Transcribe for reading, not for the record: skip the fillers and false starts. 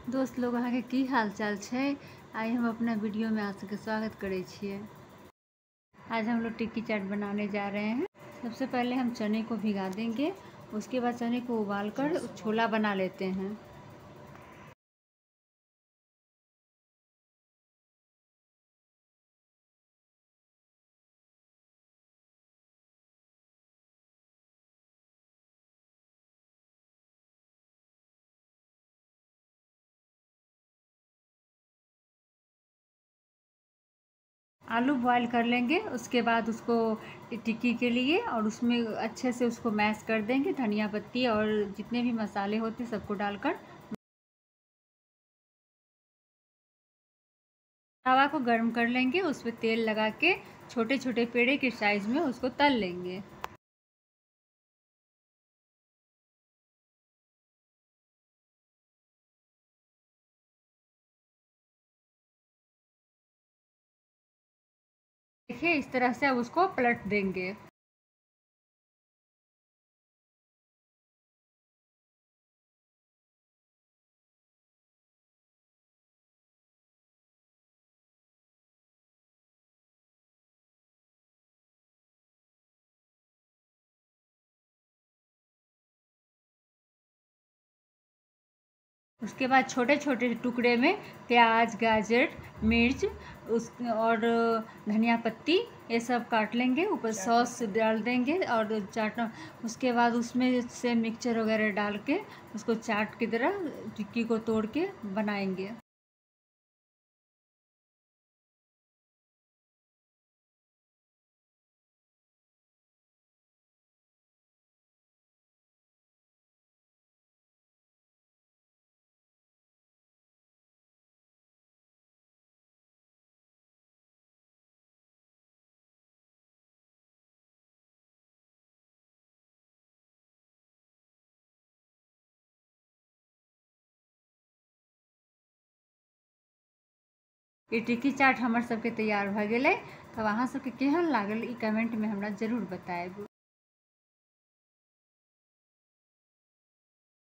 दोस्त लोग अहाँके की हाल चाल छै। आइ हम अपना वीडियो में आप सबके स्वागत करे छिए। आज हम लोग टिक्की चाट बनाने जा रहे हैं। सबसे पहले हम चने को भिगा देंगे, उसके बाद चने को उबालकर छोला बना लेते हैं। आलू बॉईल कर लेंगे, उसके बाद उसको टिक्की के लिए और उसमें अच्छे से उसको मैश कर देंगे। धनिया पत्ती और जितने भी मसाले होते सबको डालकर तवा को गर्म कर लेंगे। उस पर तेल लगा के छोटे छोटे पेड़े के साइज में उसको तल लेंगे। देखिए इस तरह से अब उसको पलट देंगे। उसके बाद छोटे छोटे टुकड़े में प्याज, गाजर, मिर्च और धनिया पत्ती ये सब काट लेंगे। ऊपर सॉस डाल देंगे और चाट। उसके बाद उसमें से मिक्सचर वगैरह डाल के उसको चाट की तरह टिक्की को तोड़ के बनाएंगे। ये टिक्की चाट हमर सबके तैयार भ गेलै। तब अहाँ सबके केहन लागल ई कमेंट में हमरा जरूर बताएब।